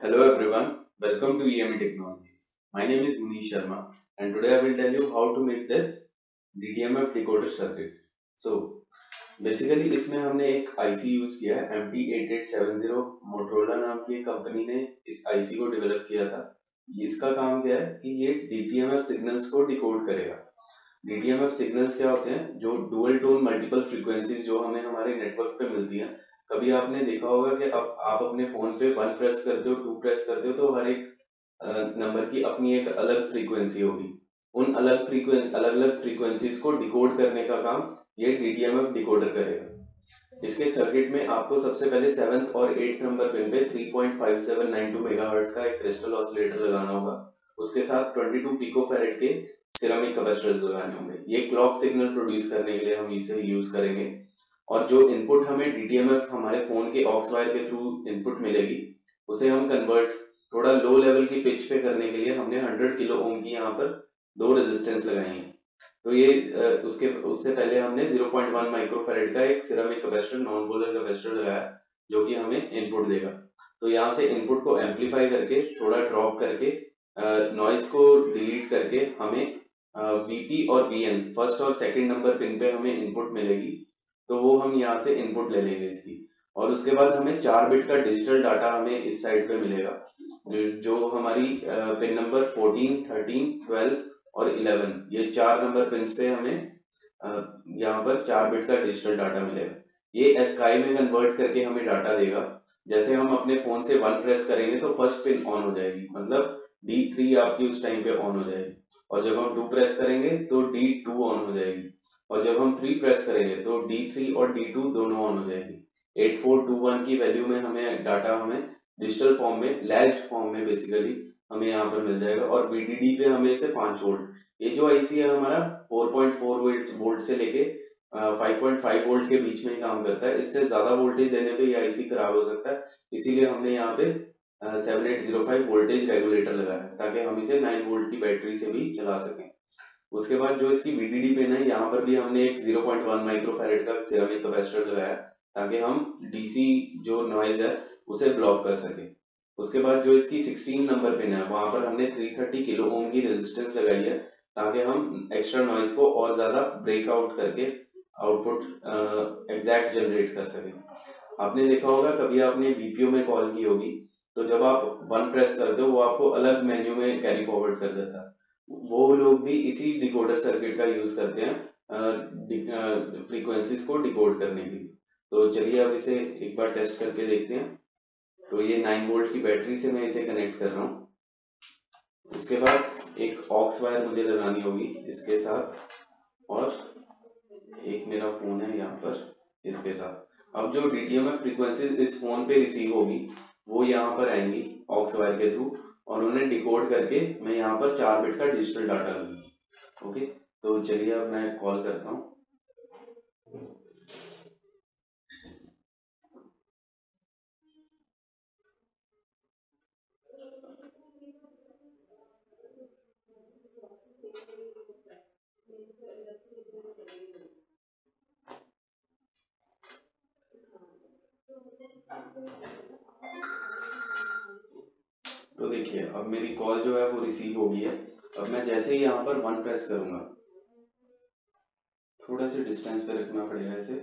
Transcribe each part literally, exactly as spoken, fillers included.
Hello everyone, welcome to E M E Technologies. My name is Munish Sharma and today I will tell you how to make this D T M F decoder circuit. So basically इसमें हमने एक I C use किया है M T eight eight seven zero Motorola नाम की company ने इस I C को डेवलप किया था। इसका काम क्या है कि ये D T M F signals को डिकोड करेगा। D T M F सिग्नल्स क्या होते हैं? जो डुअल टोन मल्टीपल फ्रीक्वेंसीज जो हमें हमारे नेटवर्क पे मिलती हैं। कभी आपने देखा होगा कि अब आप अपने फोन पे वन प्रेस करते हो, टू प्रेस करते हो तो हर एक नंबर की अपनी एक अलग फ्रीक्वेंसी होगी। उन अलग फ्रीक्वेंसी अलग अलग फ्रीक्वेंसीज को डिकोड करने का काम ये D T M F decoder करेगा। इसके सर्किट में आपको सबसे पहले सेवंथ और एट्थ नंबर पिन पे three point five seven nine two megahertz का एक क्रिस्टल ऑसिलेटर लगाना होगा। उसके साथ ट्वेंटी टू पिकोफैरेड के सिरेमिक कैपेसिटर्स लगाने होंगे। ये क्लॉक सिग्नल प्रोड्यूस करने के लिए हम इसे यूज करेंगे। और जो इनपुट हमें D T M F हमारे फोन के ऑक्स वायर के थ्रू इनपुट मिलेगी, उसे हम कन्वर्ट थोड़ा लो लेवल की पिच पे करने के लिए हमने हंड्रेड किलो ओम की यहाँ पर दो रेजिस्टेंस लगाई हैं। तो ये उसके उससे पहले हमने ज़ीरो पॉइंट वन माइक्रोफैरेड का एक ceramic capacitor non polar capacitor लगाया जो कि हमें इनपुट देगा। तो यहाँ से इनपुट को एम्पलीफाई करके थोड़ा ड्रॉप करके नॉइस को डिलीट करके हमें V P और V N फर्स्ट और सेकंड नंबर पिन पे हमें इनपुट मिलेगी। तो वो हम यहाँ से इनपुट ले लेंगे इसकी, और उसके बाद हमें चार बिट का डिजिटल डाटा हमें इस साइड पे मिलेगा जो हमारी pin number fourteen, thirteen, twelve और इलेवन ये चार नंबर पिन पे हमें यहाँ पर चार बिट का डिजिटल डाटा मिलेगा। ये एस्काई में कन्वर्ट करके हमें डाटा देगा। जैसे हम अपने फोन से वन प्रेस करेंगे तो फर्स्ट पिन ऑन हो जाएगी, मतलब डी थ्री आपकी उस टाइम पे ऑन हो जाएगी, और जब हम टू प्रेस करेंगे तो डी टू ऑन हो जाएगी, और जब हम थ्री प्रेस करेंगे तो डी थ्री और डी टू दोनों ऑन हो जाएगी। एट फोर टू वन की वैल्यू में हमें डाटा हमें डिजिटल फॉर्म में लैज्ड फॉर्म में बेसिकली हमें यहाँ पर मिल जाएगा। और V D D पे हमें इसे पांच वोल्ट, ये जो आईसी है हमारा फोर पॉइंट फोर वोल्ट से लेके फाइव पॉइंट फाइव वोल्ट के बीच में ही काम करता है। इससे ज्यादा वोल्टेज देने पे ये आईसी खराब हो सकता है, इसीलिए हमने यहाँ पे seven eight zero five voltage regulator लगाया है ताकि हम इसे नाइन वोल्ट की बैटरी से भी चला सकें। उसके बाद जो इसकी V D D पिन है यहाँ पर भी हमने एक ज़ीरो पॉइंट वन माइक्रोफैरेड का सिरेमिक कैपेसिटर लगाया ताकि हम डीसी जो नॉइज है उसे ब्लॉक कर सके। उसके बाद जो इसकी सिक्सटीन नंबर पिन है वहां पर हमने थ्री थर्टी किलो ओम की रेजिस्टेंस लगाई है ताकि हम एक्स्ट्रा नॉइज को और ज्यादा ब्रेक आउट करके आउटपुट एग्जैक्ट जनरेट कर सके। आपने देखा होगा कभी आपने वीपीओ में कॉल की होगी तो जब आप वन प्रेस करते हो वो आपको अलग मेन्यू में कैरी फॉरवर्ड कर देता है। वो लोग भी इसी डिकोडर सर्किट का यूज करते हैं फ्रीक्वेंसीज को डिकोड करने के लिए। तो चलिए अब इसे एक बार टेस्ट करके देखते हैं। तो ये नाइन वोल्ट की बैटरी से मैं इसे कनेक्ट कर रहा हूँ। उसके बाद एक ऑक्स वायर मुझे लगानी होगी इसके साथ, और एक मेरा फोन है यहाँ पर इसके साथ। अब जो D T M F frequencies इस फोन पे रिसीव होगी वो यहाँ पर आएंगी ऑक्स वायर के थ्रू, और उन्हें डिकोड करके मैं यहाँ पर चार बिट का डिजिटल डाटा लूंगा। ओके, तो चलिए अब मैं कॉल करता हूँ। तो देखिए अब मेरी कॉल जो है वो रिसीव हो गई है। अब मैं जैसे ही यहाँ पर वन प्रेस करूंगा, थोड़ा सा डिस्टेंस पे रखना पड़ेगा इसे।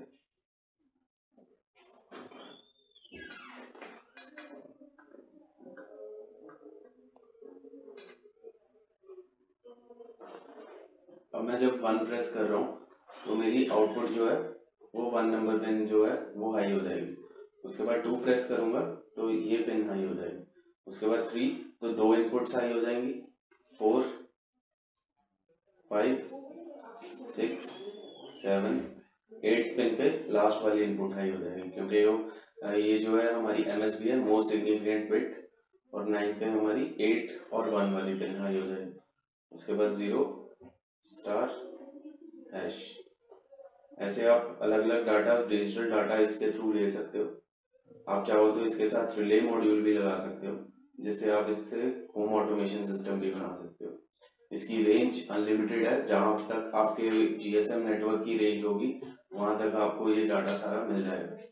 अब मैं जब वन प्रेस कर रहा हूँ तो मेरी आउटपुट जो है वो वन नंबर पिन जो है वो हाई हो जाएगी। उसके बाद टू प्रेस करूंगा तो ये पिन हाई हो जाएगी। उसके बाद थ्री तो दो इनपुट्स हाई हो जाएंगी, four, five, six, seven, eight pin पे लास्ट वाली इनपुट हाई हो जाएगी क्योंकि वो ये जो है हमारी एमएसबी है मोस्ट सिग्निफिकेंट बिट, और नाइन पे हमारी एट और वन वाली पिन हाई हो जाएगी। उसके बाद जीरो, स्टार, हैश। ऐसे आप अलग अलग डाटा डिजिटल डाटा इसके थ्रू ले सकते हो। आप चाहो तो इसके साथ रिले मॉड्यूल भी लगा सकते हो जिससे आप इससे होम ऑटोमेशन सिस्टम भी बना सकते हो। इसकी रेंज अनलिमिटेड है, जहां तक आपके जीएसएम नेटवर्क की रेंज होगी वहां तक आपको ये डाटा सारा मिल जाएगा।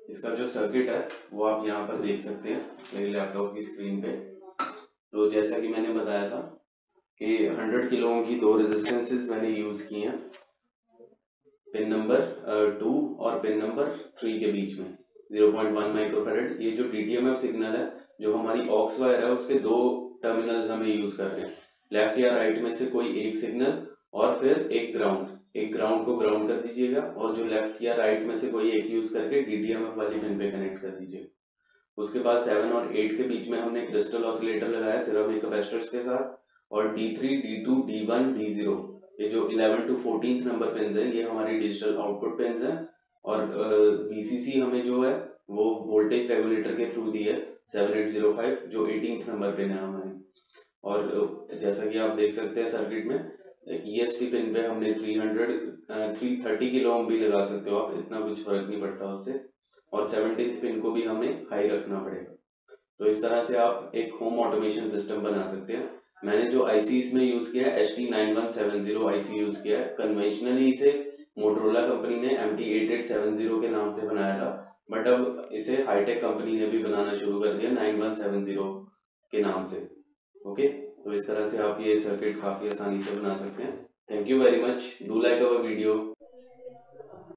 इसका जो सर्किट है वो आप यहाँ पर देख सकते हैं मेरे लैपटॉप की स्क्रीन पे। तो जैसा कि मैंने बताया था कि हंड्रेड किलो ओम की दो रेजिस्टेंसेस मैंने यूज की हैं पिन नंबर टू और पिन नंबर थ्री के बीच में ज़ीरो पॉइंट वन माइक्रोफैरड। ये जो डीटीएमएफ सिग्नल है जो हमारी ऑक्स वायर है उसके दो टर्मिनल्स हमें यूज कर रहे हैं, लेफ्ट या राइट में से कोई एक सिग्नल और फिर एक ग्राउंड। एक ग्राउंड को ग्राउंड कर दीजिएगा और जो लेफ्ट या राइट में से कोई एक यूज करके डीटीएमएफ वाली पिन पे कनेक्ट कर दीजिएगा। उसके बाद सेवन और एट के बीच में हमने क्रिस्टल ऑसिलेटर लगाया सिरेमिक कैपेसिटर्स के साथ, और D three D two D one D zero ये जो eleven to fourteen number pins हैं ये हमारी डिजिटल आउटपुट पिन्स हैं। और बीसीसी हमें जो है वो वोल्टेज रेगुलेटर के थ्रू दी है सेवन एट जीरो फाइव जो एटीन्थ नंबर पिन है हमारी। और जैसा कि आप देख सकते हैं सर्किट में ईएसटी पिन पे हमने three hundred three thirty kilo ohm भी लगा सकते हो आप, इतना कुछ फर्क नहीं पड़ता उससे। और सेवनटीन्थ पिन को भी हमें हाई रखना पड़ेगा। तो इस तरह से आप एक होम ऑटोमेशन सिस्टम बना सकते हैं। मैंने जो आईसी इसमें यूज किया है H T nine one seven zero IC use किया है। कन्वेंशनली इसे मोटरोला कंपनी ने M T eight eight seven zero के नाम से बनाया था, बट अब इसे हाईटेक कंपनी ने भी बनाना शुरू कर दिया नाइन वन सेवन जीरो के नाम से। ओके, तो इस तरह से आप ये सर्किट काफी आसानी से बना सकते हैं। Thank you very much, do like our video.